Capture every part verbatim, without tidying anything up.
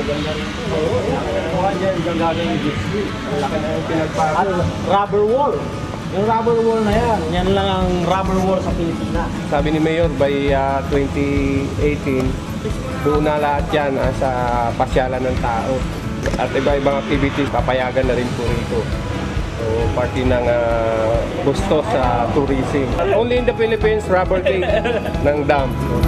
maganda rin. Oo, yan. Yan, gagawin yung display. Ang laki na yung pinagpapit. At rubber wall. Yung rubber wall na yan, yan lang ang rubber wall sa Pilipinas. Sabi ni Mayor, by uh, twenty eighteen, buo na lahat yan uh, sa pasyalan ng tao. At iba-ibang activities, papayagan na rin po rito. So, party ng uh, gusto sa tourism. Only in the Philippines, rubber cake ng dam.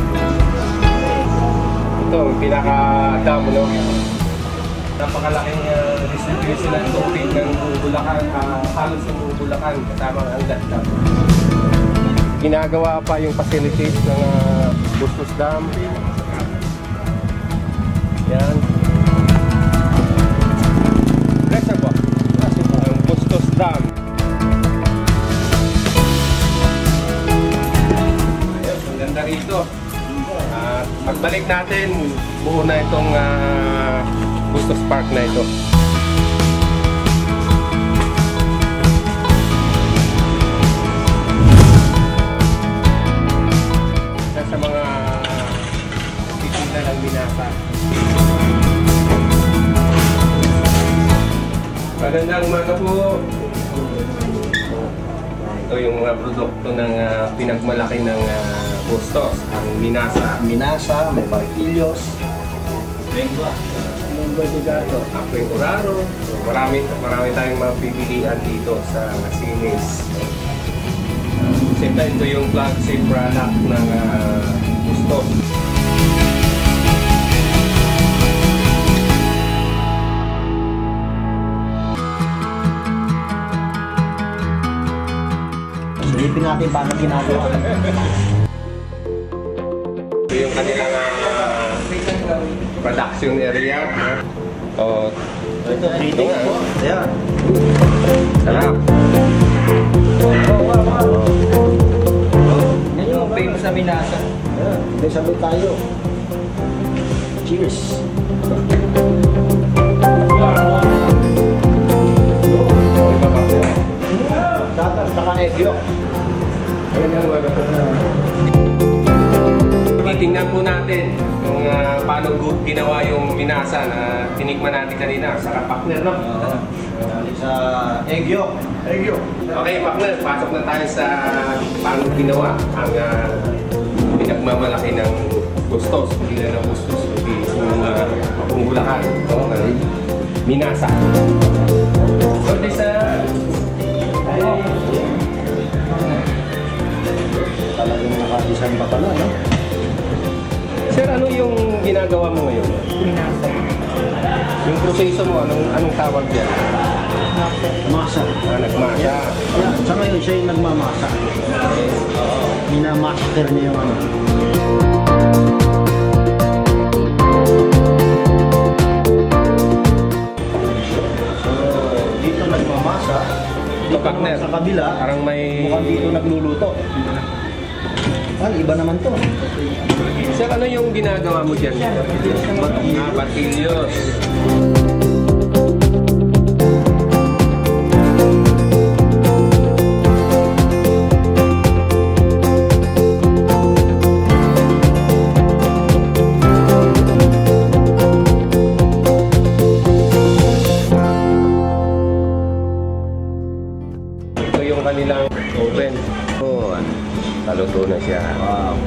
Ito, ang pinaka-dam, no? Napakalaking uh, distribution ng tubig ng Bulacan, uh, halos ng Bulacan, kasama ang dam. Ginagawa pa yung facilities ng uh, Bustos Dam. Yan. Reservoir. Ang Bustos Dam. Ayun, ang ganda rito. Uh, pagbalik natin, buo na itong uh, Bustos Park na ito. Isa sa mga titinda ng binasa. Magandang umaga po. Ito yung mga produkto ng uh, pinagmalaki ng uh, Bustos, ang Minasa. Minasa, may Barquillos. Lengua. Lengua de gato. Akweng Uraro. So, marami, marami tayong mapipilian dito sa Sinis. Uh, Siyempre, ito yung flagship product ng uh, Bustos. Silipin natin paano ginagawa. Ito yung kanilang uh, production area. O, Ito, treating po. Ayan. sarap. Yan yung famous sa Minasa. Ayan, may sabay tayo. Cheers. Datas, saka egg yolk. Titingnan po natin kung uh, paano good ginawa yung Minasa na tinikman natin kanina. Sarap, partner, no? Uh, sa egg yolk. Egg yolk. Okay, partner, pasok na tayo sa paano ginawa ang uh, pinagmamalaki ng Bustos. Hindi na ng Bustos, kundi yung uh, Bulacan, no? Uh, Minasa. So, this uh, Talagang nakadesign pa pala, no? Sir, ano yung ginagawa mo ngayon? Minasa. Yung proseso mo, anong, anong tawag yan? Masa. Ah, nagmasa. Yeah, sa ngayon siya yung nagmamasa. Oo. Minamaster niya yung ano. So, dito nagmamasa. Dito partner, sa kabila, parang may... mukhang dito nagluluto. Ah, iba naman to. Sir, ano yung ginagawa mo dyan? Ah, Barquillos. Ito yung kanilang oven. Oh, taluto na siya. Wow.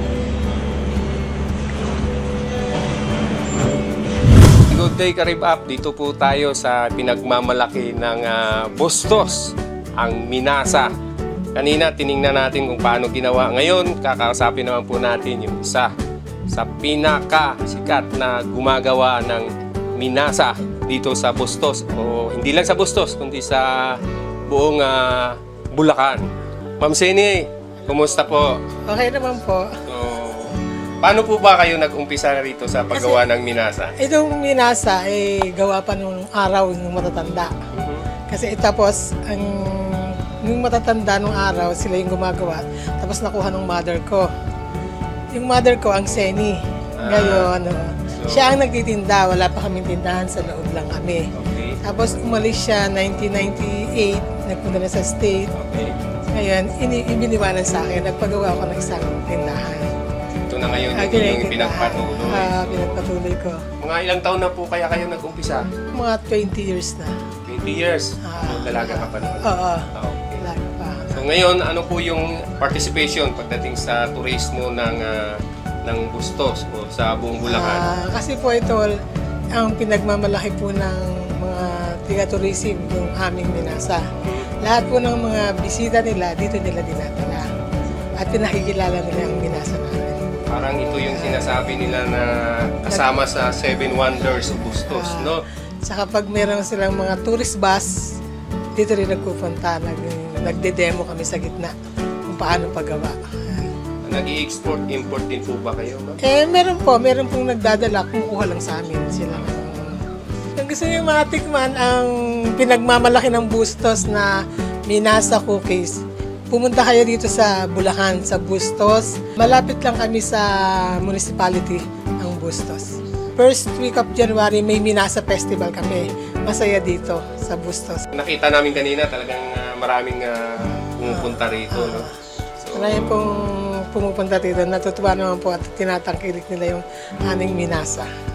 Good day, Karib Up. Dito po tayo sa pinagmamalaki ng uh, Bustos, ang Minasa. Kanina tiningnan natin kung paano ginawa. Ngayon, kakausapin naman po natin yung isa sa pinaka-sikat na gumagawa ng Minasa dito sa Bustos. O hindi lang sa Bustos, kundi sa buong uh, Bulacan. Ma'am Seni, kumusta po? Okay naman po. So, paano po ba kayo nag-umpisa rito sa paggawa ng Minasa? Itong Minasa ay eh, gawa pa nung araw ng matatanda. Kasi tapos, ang yung matatanda nung araw, sila yung gumagawa. Tapos nakuha ng mother ko. Yung mother ko, ang Seni. Ngayon, ah, so, siya ang nagtitinda. Wala pa kaming tindahan, sa loob lang kami. Okay. Tapos umalis siya nineteen ninety-eight, nagpunta na sa state. Okay. Ngayon, ini ibiniwanan sa akin. Nagpagawa ako ng isang tindahan. Ito na ngayon Ah, yung tindahan. pinagpatuloy. Ah, pinagpatuloy pinagpapatuloy ko. Mga ilang taon na po kaya kayo nag-umpisa? Mga twenty years na. twenty years. Ah. So, dalaga ka pa noon. Oo, Ah, okay. lagi pa. So ngayon, ano po yung participation pagdating sa turismo ng ah, ng Bustos o sa buong Bulacan? Ah, kasi po ito, ang pinagmamalaki po ng mga tiga-tourism, yung aming Minasa. Lahat po ng mga bisita nila, dito nila dinatala. At pinakikilala nila ang Minasa namin. Parang ito yung sinasabi nila na kasama sa Seven Wonders of Bustos, Ah, no? Saka pag meron silang mga tourist bus, dito rin nagpupunta, nag, nagde-demo kami sa gitna kung paano paggawa. Nag-i-export, import din po ba kayo? Ma'am? Eh, meron po, meron pong nagdadala, kumukuha lang sa amin sila. Kung gusto niyo matikman ang pinagmamalaki ng Bustos na Minasa Cookies, pumunta kayo dito sa Bulacan, sa Bustos. Malapit lang kami sa municipality ng Bustos. First week of January, may Minasa Festival kami. Masaya dito sa Bustos. Nakita namin kanina talagang ah, maraming ah, pumupunta rito, no? So, Marami pong pumupunta dito. Natutuwa naman po at tinatangkilik nila yung aming Minasa.